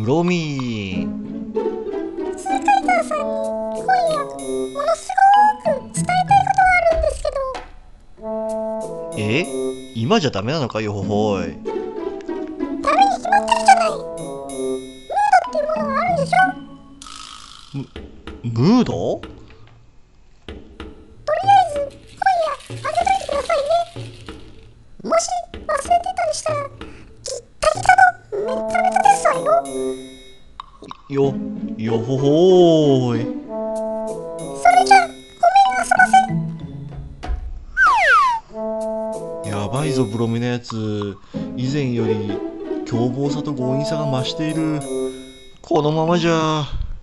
ブロミ。 スカイザーさんに今夜ものすごく伝えたいことがあるんですけど。 今じゃダメなのかよほほい。 ダメに決まってるじゃない。ムードっていうものがあるでしょ。 ムード？ とりあえず今夜あげといてくださいね。もし忘れてたりしたらギッタギタのめっためたですわよ。 よほほーい。 それじゃごめんあそばせ。 やばいぞブロミのやつ。以前より凶暴さと強引さが増している。このままじゃ。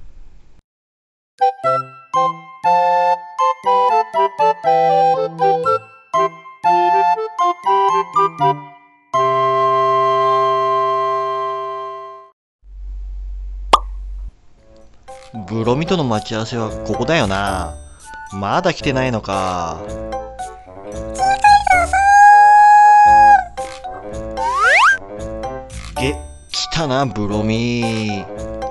ブロミとの待ち合わせはここだよな。まだ来てないのか。来たなブロミ。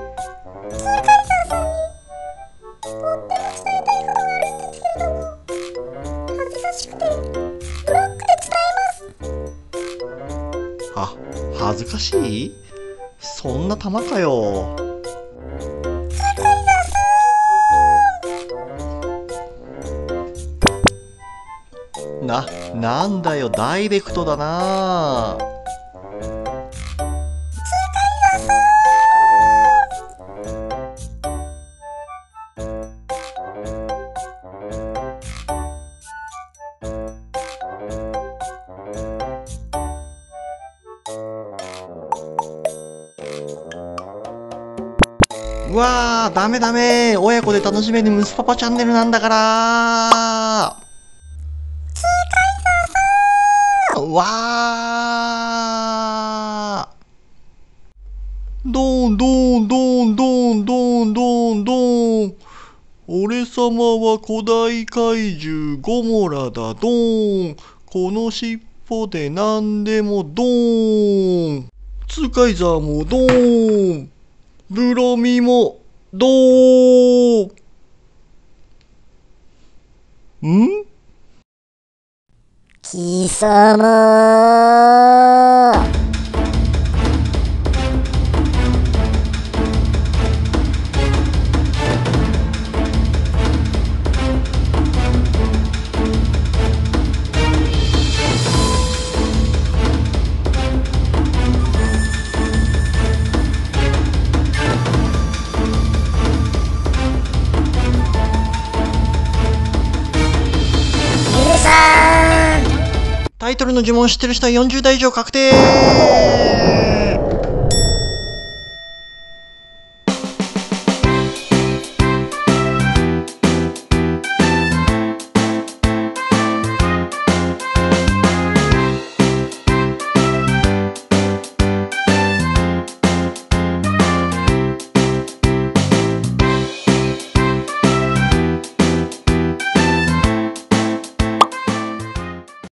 恥ずかしい？そんな玉かよ。なんだよ、ダイレクトだな。うわー、ダメダメ。親子で楽しめるムスパパチャンネルなんだから。わー。ドンドンドンドンドンドンドン。俺様は古代怪獣ゴモラだドン。この尻尾で何でもドン。ツーカイザーもドン。ブロミもドーン。 貴様。 タイトルの呪文知ってる人は40代以上確定。